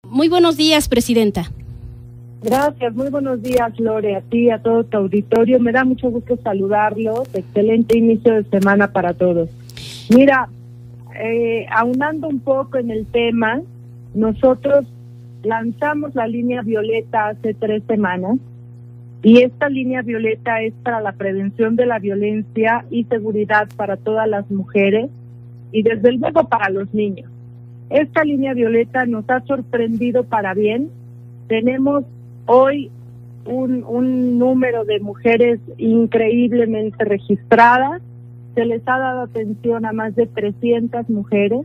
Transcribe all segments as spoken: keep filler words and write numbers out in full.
Muy buenos días, presidenta. Gracias, muy buenos días, Lore, a ti, a todo tu auditorio. Me da mucho gusto saludarlos. Excelente inicio de semana para todos. Mira, eh, aunando un poco en el tema, nosotros lanzamos la línea violeta hace tres semanas y esta línea violeta es para la prevención de la violencia y seguridad para todas las mujeres y desde luego para los niños. Esta línea violeta nos ha sorprendido para bien. Tenemos hoy un, un número de mujeres increíblemente registradas. Se les ha dado atención a más de trescientas mujeres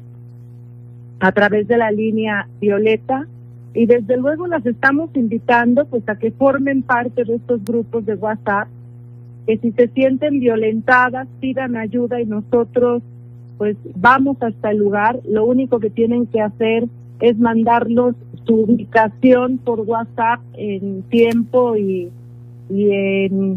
a través de la línea violeta y desde luego las estamos invitando pues a que formen parte de estos grupos de WhatsApp, que si se sienten violentadas pidan ayuda y nosotros pues vamos hasta el lugar. Lo único que tienen que hacer es mandarnos su ubicación por WhatsApp en tiempo y y en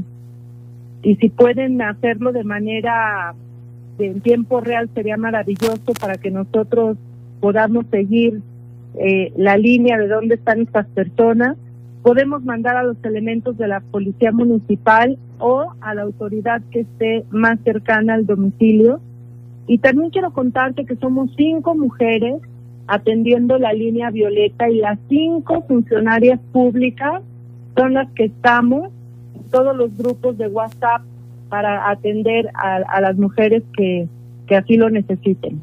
y si pueden hacerlo de manera de, en tiempo real sería maravilloso para que nosotros podamos seguir eh, la línea de dónde están estas personas. Podemos mandar a los elementos de la policía municipal o a la autoridad que esté más cercana al domicilio. Y también quiero contarte que somos cinco mujeres atendiendo la línea violeta y las cinco funcionarias públicas son las que estamos en todos los grupos de WhatsApp para atender a, a las mujeres que, que así lo necesiten.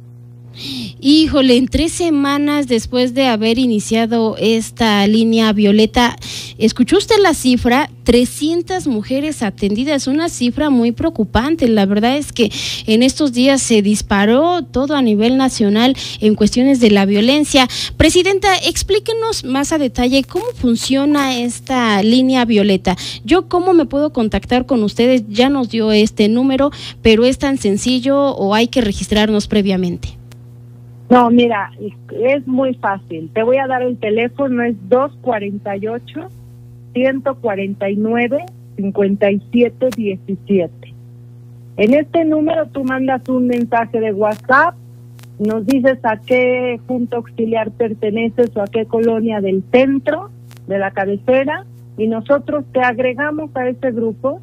Híjole, en tres semanas después de haber iniciado esta línea violeta, ¿escuchó usted la cifra? trescientas mujeres atendidas, una cifra muy preocupante. La verdad es que en estos días se disparó todo a nivel nacional en cuestiones de la violencia. Presidenta, explíquenos más a detalle cómo funciona esta línea violeta. Yo cómo me puedo contactar con ustedes, ya nos dio este número, pero ¿es tan sencillo o hay que registrarnos previamente? No, mira, es muy fácil. Te voy a dar el teléfono, es dos cuarenta y ocho, ciento cuarenta y nueve, cincuenta y siete diecisiete. En este número tú mandas un mensaje de WhatsApp, nos dices a qué junta auxiliar perteneces o a qué colonia del centro, de la cabecera, y nosotros te agregamos a ese grupo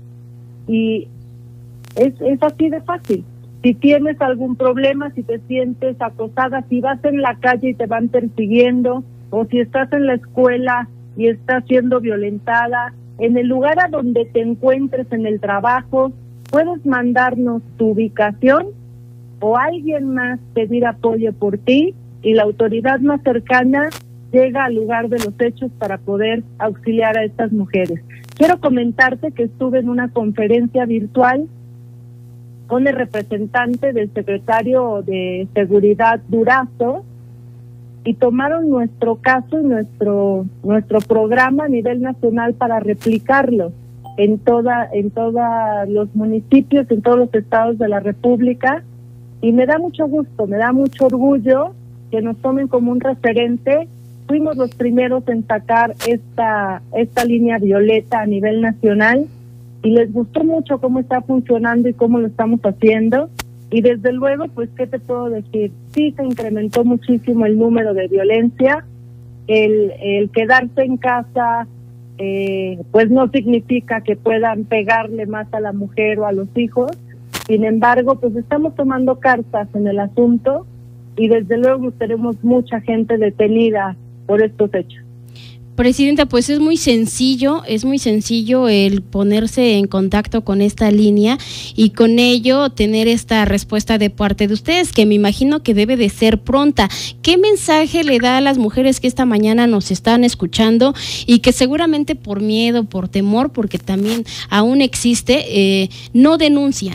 y es, es así de fácil. Si tienes algún problema, si te sientes acosada, si vas en la calle y te van persiguiendo, o si estás en la escuela y estás siendo violentada, en el lugar a donde te encuentres en el trabajo, puedes mandarnos tu ubicación o alguien más pedir apoyo por ti y la autoridad más cercana llega al lugar de los hechos para poder auxiliar a estas mujeres. Quiero comentarte que estuve en una conferencia virtual con el representante del secretario de Seguridad Durazo y tomaron nuestro caso y nuestro nuestro programa a nivel nacional para replicarlo en toda en todos los municipios, en todos los estados de la República, y me da mucho gusto, me da mucho orgullo que nos tomen como un referente. Fuimos los primeros en sacar esta esta línea violeta a nivel nacional y les gustó mucho cómo está funcionando y cómo lo estamos haciendo. Y desde luego, pues, ¿qué te puedo decir? Sí se incrementó muchísimo el número de violencia. El, el quedarse en casa, eh, pues no significa que puedan pegarle más a la mujer o a los hijos. Sin embargo, pues estamos tomando cartas en el asunto y desde luego tenemos mucha gente detenida por estos hechos. Presidenta, pues es muy sencillo, es muy sencillo el ponerse en contacto con esta línea y con ello tener esta respuesta de parte de ustedes, que me imagino que debe de ser pronta. ¿Qué mensaje le da a las mujeres que esta mañana nos están escuchando y que seguramente por miedo, por temor, porque también aún existe, eh, no denuncian?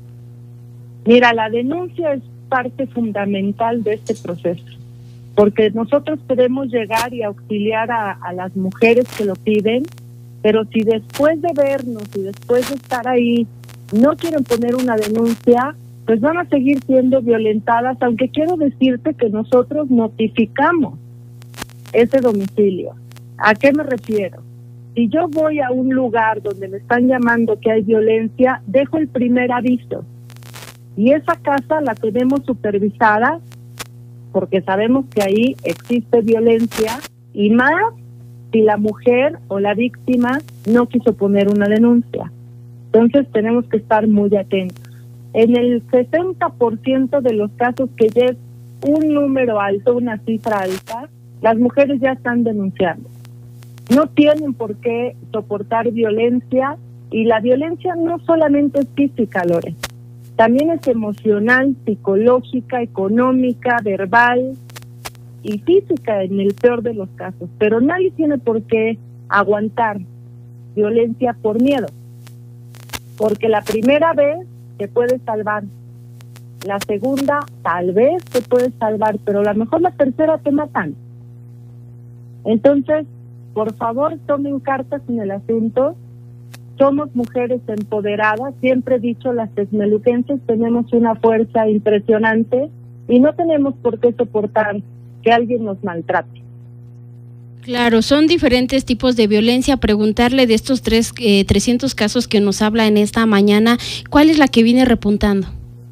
Mira, la denuncia es parte fundamental de este proceso, porque nosotros podemos llegar y auxiliar a, a las mujeres que lo piden, pero si después de vernos y después de estar ahí no quieren poner una denuncia, pues van a seguir siendo violentadas, aunque quiero decirte que nosotros notificamos ese domicilio. ¿A qué me refiero? Si yo voy a un lugar donde me están llamando que hay violencia, dejo el primer aviso y esa casa la tenemos supervisada porque sabemos que ahí existe violencia y más si la mujer o la víctima no quiso poner una denuncia. Entonces tenemos que estar muy atentos. En el sesenta por ciento de los casos, que ya es un número alto, una cifra alta, las mujeres ya están denunciando. No tienen por qué soportar violencia, y la violencia no solamente es física, Lore, también es emocional, psicológica, económica, verbal y física en el peor de los casos. Pero nadie tiene por qué aguantar violencia por miedo, porque la primera vez te puedes salvar, la segunda tal vez te puedes salvar, pero a lo mejor la tercera te matan. Entonces, por favor, tomen cartas en el asunto. Somos mujeres empoderadas, siempre he dicho, las texmeluquenses tenemos una fuerza impresionante y no tenemos por qué soportar que alguien nos maltrate. Claro, son diferentes tipos de violencia. Preguntarle de estos tres, eh, trescientos casos que nos habla en esta mañana, ¿cuál es la que viene repuntando?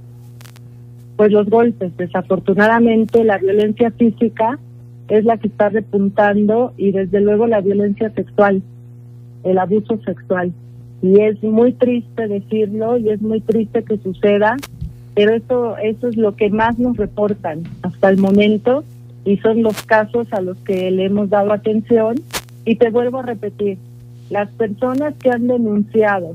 Pues los golpes, desafortunadamente la violencia física es la que está repuntando, y desde luego la violencia sexual, el abuso sexual. Y es muy triste decirlo, y es muy triste que suceda, pero eso, eso es lo que más nos reportan hasta el momento, y son los casos a los que le hemos dado atención. Y te vuelvo a repetir, las personas que han denunciado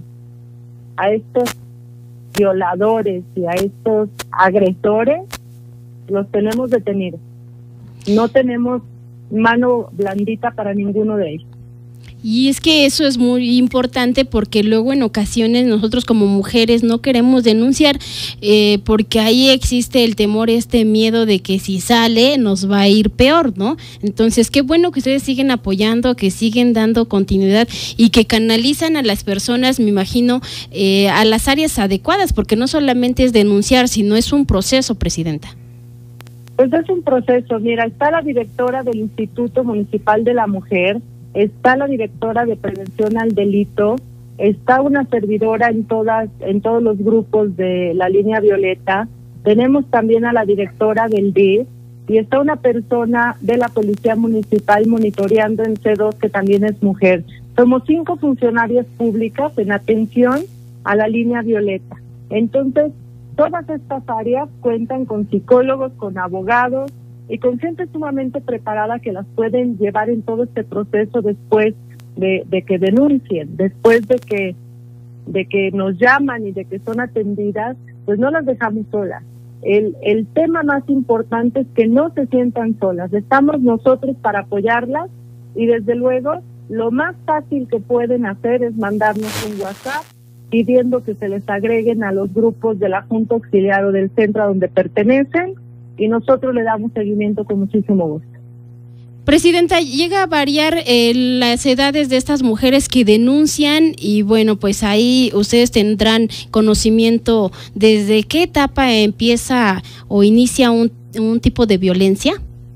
a estos violadores y a estos agresores, los tenemos detenidos. No tenemos mano blandita para ninguno de ellos. Y es que eso es muy importante, porque luego en ocasiones nosotros como mujeres no queremos denunciar eh, porque ahí existe el temor, este miedo de que si sale nos va a ir peor, ¿no? Entonces, qué bueno que ustedes siguen apoyando, que siguen dando continuidad y que canalizan a las personas, me imagino, eh, a las áreas adecuadas, porque no solamente es denunciar, sino es un proceso, Presidenta. Pues es un proceso. Mira, está la directora del Instituto Municipal de la Mujer, está la directora de Prevención al Delito, está una servidora en todas, en todos los grupos de la línea violeta, tenemos también a la directora del D I F y está una persona de la Policía Municipal monitoreando en C dos, que también es mujer. Somos cinco funcionarias públicas en atención a la línea violeta. Entonces, todas estas áreas cuentan con psicólogos, con abogados y con gente sumamente preparada que las pueden llevar en todo este proceso después de, de que denuncien, después de que de que nos llaman y de que son atendidas, pues no las dejamos solas. El, el tema más importante es que no se sientan solas, estamos nosotros para apoyarlas, y desde luego lo más fácil que pueden hacer es mandarnos un WhatsApp pidiendo que se les agreguen a los grupos de la Junta Auxiliar o del centro a donde pertenecen, y nosotros le damos seguimiento con muchísimo gusto. Presidenta, llega a variar eh, las edades de estas mujeres que denuncian, y bueno, pues ahí ustedes tendrán conocimiento desde qué etapa empieza o inicia un, un tipo de violencia.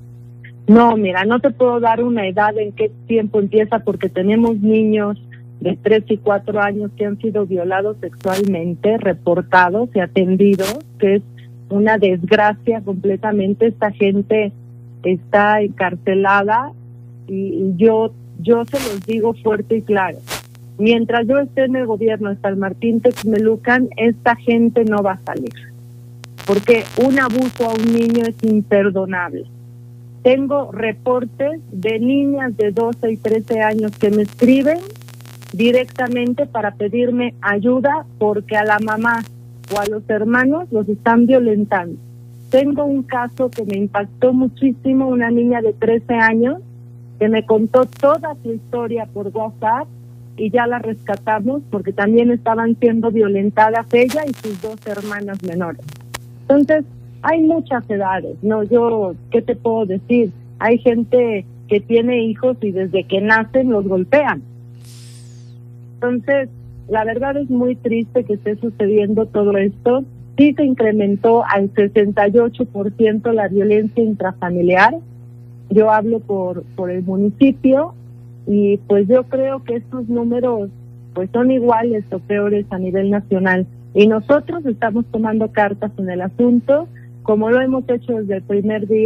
No, mira, no te puedo dar una edad en qué tiempo empieza, porque tenemos niños de tres y cuatro años que han sido violados sexualmente, reportados y atendidos, que es una desgracia completamente. Esta gente está encarcelada, y, y yo yo se los digo fuerte y claro, mientras yo esté en el gobierno de San Martín Texmelucan, esta gente no va a salir, porque un abuso a un niño es imperdonable. Tengo reportes de niñas de doce y trece años que me escriben directamente para pedirme ayuda porque a la mamá o a los hermanos los están violentando. Tengo un caso que me impactó muchísimo, una niña de trece años que me contó toda su historia por WhatsApp, y ya la rescatamos porque también estaban siendo violentadas ella y sus dos hermanas menores. Entonces, hay muchas edades, ¿no? Yo, ¿qué te puedo decir? Hay gente que tiene hijos y desde que nacen los golpean. Entonces, la verdad es muy triste que esté sucediendo todo esto. Sí se incrementó al sesenta y ocho por ciento la violencia intrafamiliar. Yo hablo por, por el municipio, y pues yo creo que estos números pues son iguales o peores a nivel nacional. Y nosotros estamos tomando cartas en el asunto, como lo hemos hecho desde el primer día,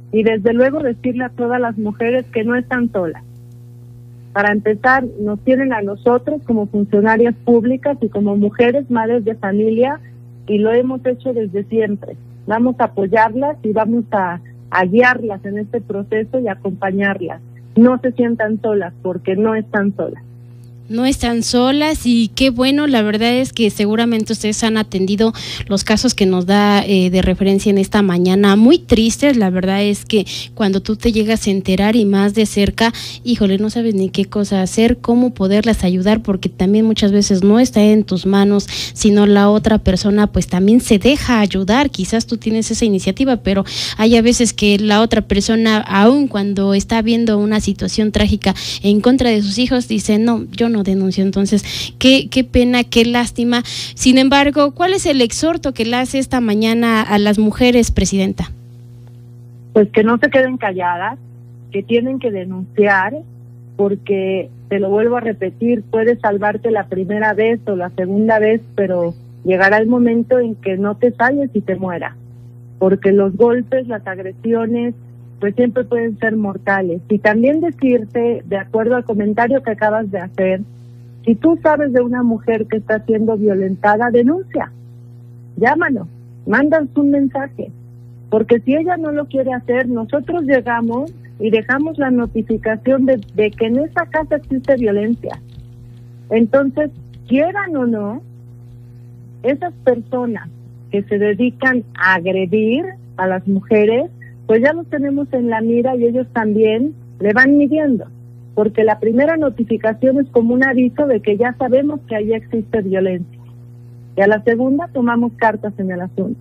y desde luego decirle a todas las mujeres que no están solas. Para empezar, nos tienen a nosotros como funcionarias públicas y como mujeres, madres de familia, y lo hemos hecho desde siempre. Vamos a apoyarlas y vamos a, a guiarlas en este proceso y acompañarlas. No se sientan solas, porque no están solas. No están solas y qué bueno, la verdad es que seguramente ustedes han atendido los casos que nos da eh, de referencia en esta mañana, muy tristes. La verdad es que cuando tú te llegas a enterar y más de cerca, híjole, no sabes ni qué cosa hacer, cómo poderlas ayudar, porque también muchas veces no está en tus manos, sino la otra persona pues también se deja ayudar. Quizás tú tienes esa iniciativa, pero hay a veces que la otra persona, aun cuando está viendo una situación trágica en contra de sus hijos, dice, no, yo no denunció. Entonces, qué, qué pena, qué lástima. Sin embargo, ¿cuál es el exhorto que le hace esta mañana a las mujeres, presidenta? Pues que no se queden calladas, que tienen que denunciar, porque, te lo vuelvo a repetir, puedes salvarte la primera vez o la segunda vez, pero llegará el momento en que no te salves y te mueras, porque los golpes, las agresiones, pues siempre pueden ser mortales. Y también decirte, de acuerdo al comentario que acabas de hacer, si tú sabes de una mujer que está siendo violentada, denuncia, llámanos, mandas un mensaje, porque si ella no lo quiere hacer, nosotros llegamos y dejamos la notificación de, de que en esa casa existe violencia. Entonces, quieran o no, esas personas que se dedican a agredir a las mujeres, pues ya los tenemos en la mira y ellos también le van midiendo, porque la primera notificación es como un aviso de que ya sabemos que ahí existe violencia, y a la segunda tomamos cartas en el asunto.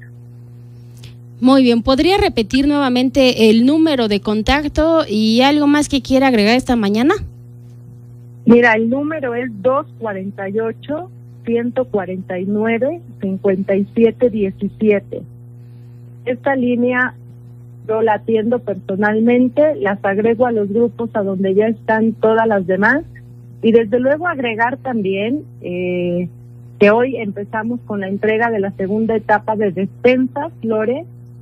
Muy bien, ¿podría repetir nuevamente el número de contacto y algo más que quiera agregar esta mañana? Mira, el número es dos cuatro ocho, uno cuatro nueve, cinco siete uno siete. Esta línea yo la atiendo personalmente, las agrego a los grupos a donde ya están todas las demás, y desde luego agregar también eh, que hoy empezamos con la entrega de la segunda etapa de despensas, Lore.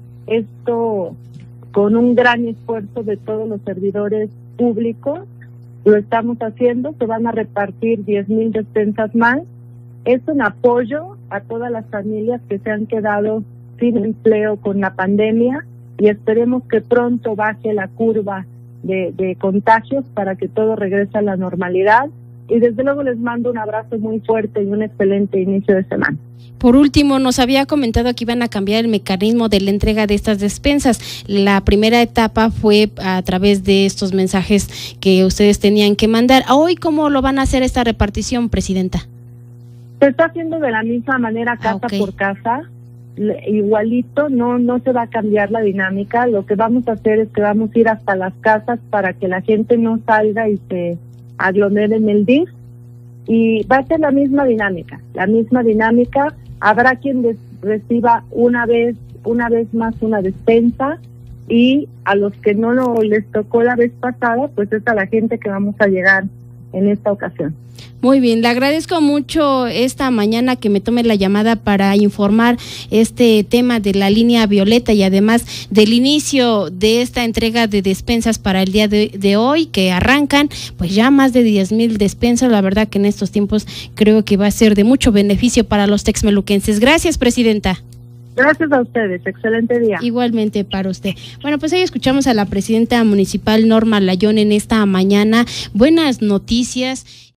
Esto con un gran esfuerzo de todos los servidores públicos, lo estamos haciendo, se van a repartir diez mil despensas más. Es un apoyo a todas las familias que se han quedado sin empleo con la pandemia, y esperemos que pronto baje la curva de, de contagios para que todo regrese a la normalidad. Y desde luego les mando un abrazo muy fuerte y un excelente inicio de semana. Por último, nos había comentado que iban a cambiar el mecanismo de la entrega de estas despensas. La primera etapa fue a través de estos mensajes que ustedes tenían que mandar. ¿Hoy cómo lo van a hacer esta repartición, presidenta? Se está haciendo de la misma manera, casa ah, okay. por casa. Igualito, no no se va a cambiar la dinámica. Lo que vamos a hacer es que vamos a ir hasta las casas para que la gente no salga y se aglomere en el D I F, y va a ser la misma dinámica, la misma dinámica. Habrá quien des, reciba una vez, una vez más una despensa, y a los que no lo, les tocó la vez pasada, pues es a la gente que vamos a llegar en esta ocasión. Muy bien, le agradezco mucho esta mañana que me tome la llamada para informar este tema de la línea violeta y además del inicio de esta entrega de despensas para el día de, de hoy, que arrancan pues ya más de diez mil despensas. La verdad que en estos tiempos creo que va a ser de mucho beneficio para los texmeluquenses. Gracias, presidenta. Gracias a ustedes, excelente día. Igualmente para usted. Bueno, pues ahí escuchamos a la presidenta municipal Norma Layón en esta mañana. Buenas noticias.